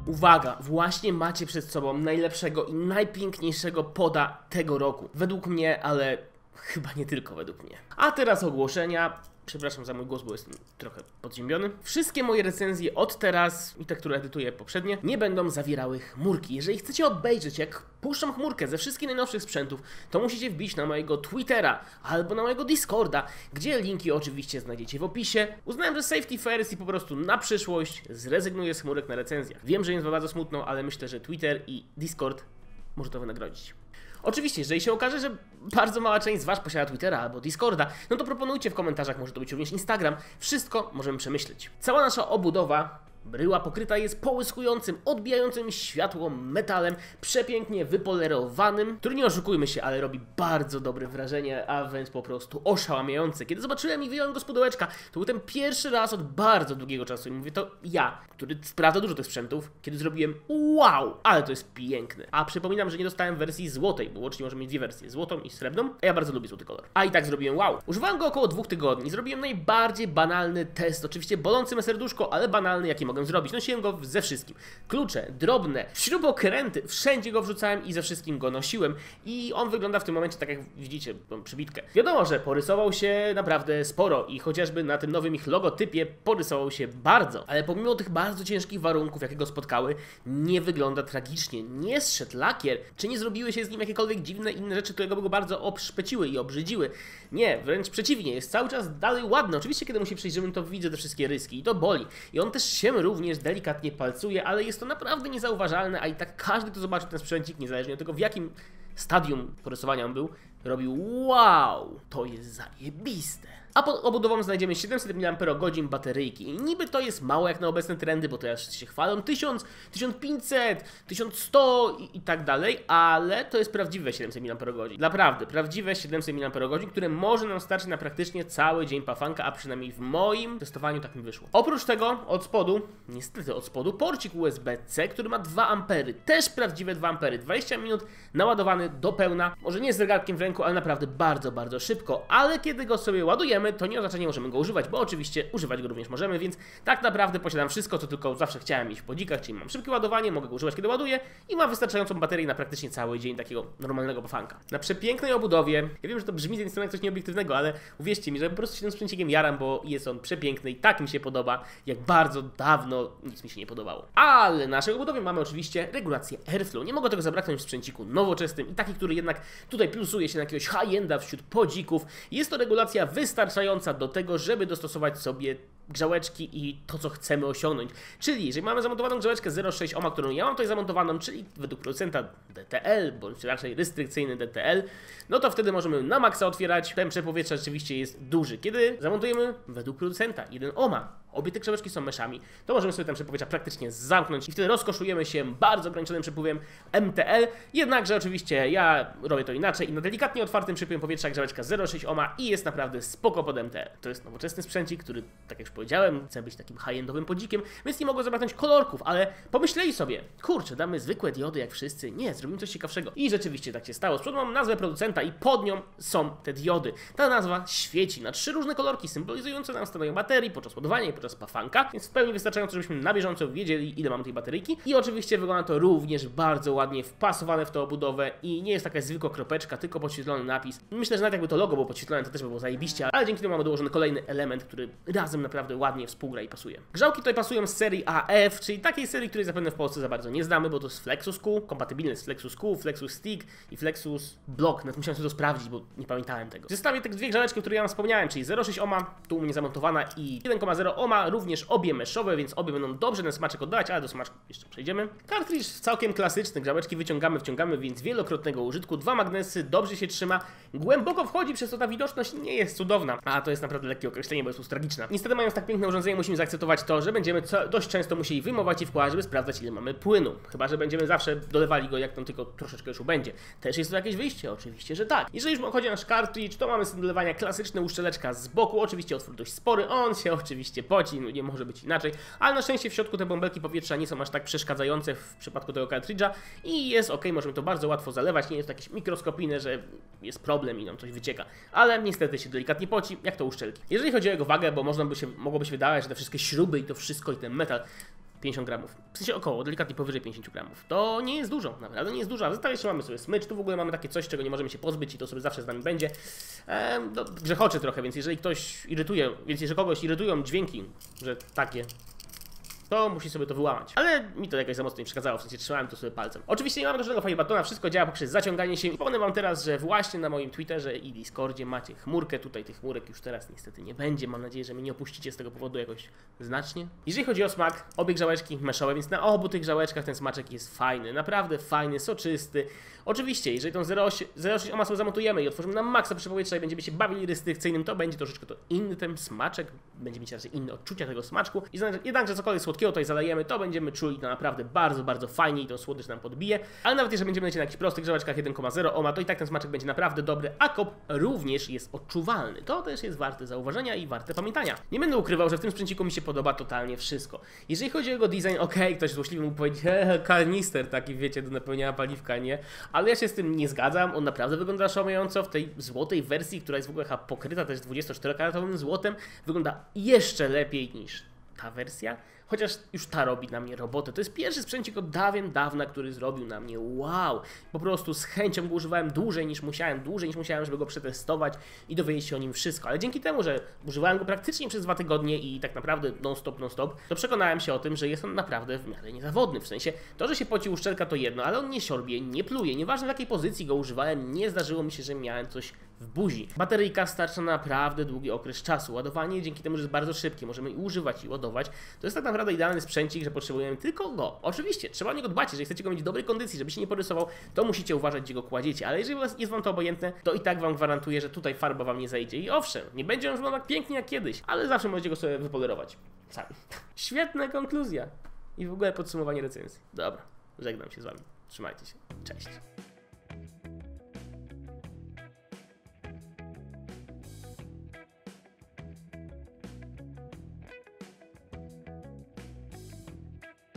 Uwaga, właśnie macie przed sobą najlepszego i najpiękniejszego poda tego roku. Według mnie, ale chyba nie tylko według mnie. A teraz ogłoszenia. Przepraszam za mój głos, bo jestem trochę podziębiony. Wszystkie moje recenzje od teraz i te, które edytuję poprzednie, nie będą zawierały chmurki. Jeżeli chcecie obejrzeć, jak puszczam chmurkę ze wszystkich najnowszych sprzętów, to musicie wbić na mojego Twittera albo na mojego Discorda, gdzie linki oczywiście znajdziecie w opisie. Uznałem, że safety first i po prostu na przyszłość zrezygnuję z chmurek na recenzjach. Wiem, że jest wam bardzo smutno, ale myślę, że Twitter i Discord może to wynagrodzić. Oczywiście, jeżeli się okaże, że bardzo mała część z was posiada Twittera albo Discorda, no to proponujcie w komentarzach, może to być również Instagram. Wszystko możemy przemyśleć. Cała nasza obudowa, bryła pokryta jest połyskującym, odbijającym światło metalem, przepięknie wypolerowanym, który, nie oszukujmy się, ale robi bardzo dobre wrażenie, a wręcz po prostu oszałamiające. Kiedy zobaczyłem i wyjąłem go z pudełeczka, to był ten pierwszy raz od bardzo długiego czasu i mówię to ja, który sprawdza dużo tych sprzętów, kiedy zrobiłem wow, ale to jest piękne. A przypominam, że nie dostałem wersji złotej, bo łącznie możemy mieć dwie wersje, złotą i srebrną, a ja bardzo lubię złoty kolor. A i tak zrobiłem wow. Używałem go około 2 tygodni, zrobiłem najbardziej banalny test, oczywiście bolący me serduszko, ale banalny, jaki mogę zrobić. Nosiłem go ze wszystkim. Klucze, drobne, śrubokręty, wszędzie go wrzucałem i ze wszystkim go nosiłem. I on wygląda w tym momencie tak, jak widzicie, tą przybitkę. Wiadomo, że porysował się naprawdę sporo i chociażby na tym nowym ich logotypie porysował się bardzo. Ale pomimo tych bardzo ciężkich warunków, jakie go spotkały, nie wygląda tragicznie. Nie zszedł lakier, czy nie zrobiły się z nim jakiekolwiek dziwne inne rzeczy, które go bardzo obszpeciły i obrzydziły. Nie, wręcz przeciwnie, jest cały czas dalej ładny. Oczywiście, kiedy mu się przyjrzymy, to widzę te wszystkie ryski i to boli. I on też się również delikatnie palcuje, ale jest to naprawdę niezauważalne, a i tak każdy, kto zobaczy ten sprzęcik, niezależnie od tego, w jakim stadium porysowania on był, robił wow, to jest zajebiste. A pod obudową znajdziemy 700 mAh bateryjki. I niby to jest mało jak na obecne trendy, bo teraz się chwalą 1000, 1500, 1100 i tak dalej, ale to jest prawdziwe 700 mAh. Naprawdę, prawdziwe 700 mAh, które może nam starczyć na praktycznie cały dzień pafanka, a przynajmniej w moim testowaniu tak mi wyszło. Oprócz tego od spodu, niestety od spodu, porcik USB-C, który ma 2 A. Też prawdziwe 2 A. 20 minut naładowany do pełna. Może nie z zegarkiem w ręku, ale naprawdę bardzo, bardzo szybko. Ale kiedy go sobie ładujemy, to nie oznacza, że nie możemy go używać, bo oczywiście używać go również możemy, więc tak naprawdę posiadam wszystko, co tylko zawsze chciałem mieć w podzikach, czyli mam szybkie ładowanie, mogę go używać, kiedy ładuję i mam wystarczającą baterię na praktycznie cały dzień takiego normalnego pafanka. Na przepięknej obudowie, ja wiem, że to brzmi z jednej strony jak coś nieobiektywnego, ale uwierzcie mi, że po prostu się tym sprzęcikiem jaram, bo jest on przepiękny i tak mi się podoba, jak bardzo dawno nic mi się nie podobało. Ale na naszej obudowie mamy oczywiście regulację airflow. Nie mogę tego zabraknąć w sprzęciku nowoczesnym i taki, który jednak tutaj plusuje się na jakiegoś high-enda wśród podzików. Jest to regulacja wystarczająca do tego, żeby dostosować sobie grzałeczki i to, co chcemy osiągnąć. Czyli jeżeli mamy zamontowaną grzałeczkę 0,6 ohma, którą ja mam tutaj zamontowaną, czyli według producenta DTL, bądź raczej restrykcyjny DTL, no to wtedy możemy na maksa otwierać. Temp powietrza rzeczywiście jest duży. Kiedy zamontujemy według producenta 1 ohma, obie te grzałeczki są meszami, to możemy sobie temp powietrza praktycznie zamknąć i wtedy rozkoszujemy się bardzo ograniczonym przepływem MTL. Jednakże oczywiście ja robię to inaczej i na delikatnie otwartym przepływem powietrza grzałeczka 0,6 ohma i jest naprawdę spoko pod MTL. To jest nowoczesny sprzęcik, który, tak jak już powiedziałem, chce być takim high-endowym podzikiem, więc nie mogę zabraknąć kolorków, ale pomyśleli sobie, kurczę, damy zwykłe diody jak wszyscy, nie, zrobimy coś ciekawszego. I rzeczywiście tak się stało. Z przodu mam nazwę producenta i pod nią są te diody. Ta nazwa świeci na 3 różne kolorki symbolizujące nam stanowienie baterii podczas ładowania i podczas pafanka, więc w pełni wystarczająco, żebyśmy na bieżąco wiedzieli, ile mamy tej bateryjki. I oczywiście wygląda to również bardzo ładnie wpasowane w tą obudowę i nie jest taka zwykła kropeczka, tylko podświetlony napis. Myślę, że nawet jakby to logo było podświetlone, to też by było zajebiście, ale dzięki temu mamy dołożony kolejny element, który razem naprawdę ładnie współgra i pasuje. Grzałki tutaj pasują z serii AF, czyli takiej serii, której zapewne w Polsce za bardzo nie znamy, bo to jest Flexus Q, kompatybilne z Flexus Q, Flexus Stick i Flexus Block. Nawet musiałem sobie to sprawdzić, bo nie pamiętałem tego. W zestawie te dwie grzałeczki, które ja wam wspomniałem, czyli 0,6 ohma, tu u mnie zamontowana, i 1,0 ohma, również obie meszowe, więc obie będą dobrze ten smaczek oddać, ale do smaczku jeszcze przejdziemy. Kartridż całkiem klasyczny, grzałeczki wyciągamy, wciągamy, więc wielokrotnego użytku. 2 magnesy, dobrze się trzyma, głęboko wchodzi, przez to ta widoczność nie jest cudowna, a to jest naprawdę lekkie określenie, bo jest tragiczna. Niestety, mając tak piękne urządzenie, musimy zaakceptować to, że będziemy dość często musieli wyjmować i wkładać, żeby sprawdzać, ile mamy płynu. Chyba że będziemy zawsze dolewali go, jak tam tylko troszeczkę już ubędzie. Też jest to jakieś wyjście? Oczywiście, że tak. Jeżeli już chodzi o nasz kartridż, to mamy system dolewania klasyczny, uszczeleczka z boku, oczywiście otwór dość spory, on się oczywiście poci, no nie może być inaczej, ale na szczęście w środku te bąbelki powietrza nie są aż tak przeszkadzające w przypadku tego kartridża i jest ok, możemy to bardzo łatwo zalewać, nie jest to jakieś mikroskopijne, że jest problem i nam coś wycieka, ale niestety się delikatnie poci, jak to uszczelki. Jeżeli chodzi o jego wagę, bo mogłoby się wydawać, że te wszystkie śruby i to wszystko i ten metal 50 gramów. W sensie około, delikatnie powyżej 50 gramów. To nie jest dużo, naprawdę nie jest dużo. A zostawię jeszcze mamy sobie smycz, tu w ogóle mamy takie coś, czego nie możemy się pozbyć i to sobie zawsze z nami będzie. No, grzechoczy trochę, więc jeżeli ktoś irytuje, więc jeżeli kogoś irytują dźwięki, że takie, to musi sobie to wyłamać. Ale mi to jakoś za mocno nie przeszkadzało, w sensie trzymałem to sobie palcem. Oczywiście nie mamy żadnego fire buttona, wszystko działa poprzez zaciąganie się. Powiem wam teraz, że właśnie na moim Twitterze i Discordzie macie chmurkę. Tutaj tych chmurek już teraz niestety nie będzie. Mam nadzieję, że mnie nie opuścicie z tego powodu jakoś znacznie. Jeżeli chodzi o smak, obie grzałeczki meszowe, więc na obu tych grzałeczkach ten smaczek jest fajny. Naprawdę fajny, soczysty. Oczywiście, jeżeli tą 0,6 masło zamontujemy i otworzymy na maksa przy powietrza i będziemy się bawili restrykcyjnym, to będzie troszeczkę to inny ten smaczek. Będzie mieć raczej inne odczucia tego smaczku. I jednakże cokolwiek słodkiego tutaj zalejemy, to będziemy czuli to naprawdę bardzo, bardzo fajnie i tą słodycz nam podbije. Ale nawet jeżeli będziemy lecieć na jakichś prostych grzałeczkach 1,0 ohma, to i tak ten smaczek będzie naprawdę dobry, a kop również jest odczuwalny. To też jest warte zauważenia i warte pamiętania. Nie będę ukrywał, że w tym sprzęciku mi się podoba totalnie wszystko. Jeżeli chodzi o jego design, ktoś złośliwy mógł powiedzieć, kanister taki, wiecie, do napełniania paliwka, nie? Ale ja się z tym nie zgadzam, on naprawdę wygląda oszołomiająco. W tej złotej wersji, która jest w ogóle chyba pokryta też 24-karatowym złotem, wygląda jeszcze lepiej niż ta wersja. Chociaż już ta robi na mnie robotę. To jest pierwszy sprzęcik od dawna, który zrobił na mnie wow. Po prostu z chęcią go używałem dłużej niż musiałem, żeby go przetestować i dowiedzieć się o nim wszystko. Ale dzięki temu, że używałem go praktycznie przez 2 tygodnie i tak naprawdę non-stop, to przekonałem się o tym, że jest on naprawdę w miarę niezawodny. W sensie, to, że się poci uszczelka to jedno, ale on nie siorbie, nie pluje. Nieważne w jakiej pozycji go używałem, nie zdarzyło mi się, że miałem coś w buzi. Bateryjka starcza na naprawdę długi okres czasu. Ładowanie dzięki temu, że jest bardzo szybkie, możemy i używać i ładować. To jest tak naprawdę idealny sprzęcik, że potrzebujemy tylko go. Oczywiście, trzeba o niego dbać, jeżeli chcecie go mieć w dobrej kondycji, żeby się nie porysował, to musicie uważać, gdzie go kładziecie. Ale jeżeli jest wam to obojętne, to i tak wam gwarantuję, że tutaj farba wam nie zejdzie. I owszem, nie będzie on wyglądał tak pięknie jak kiedyś, ale zawsze możecie go sobie wypolerować sami. Świetna konkluzja. I w ogóle podsumowanie recenzji. Dobra, żegnam się z wami. Trzymajcie się. Cześć.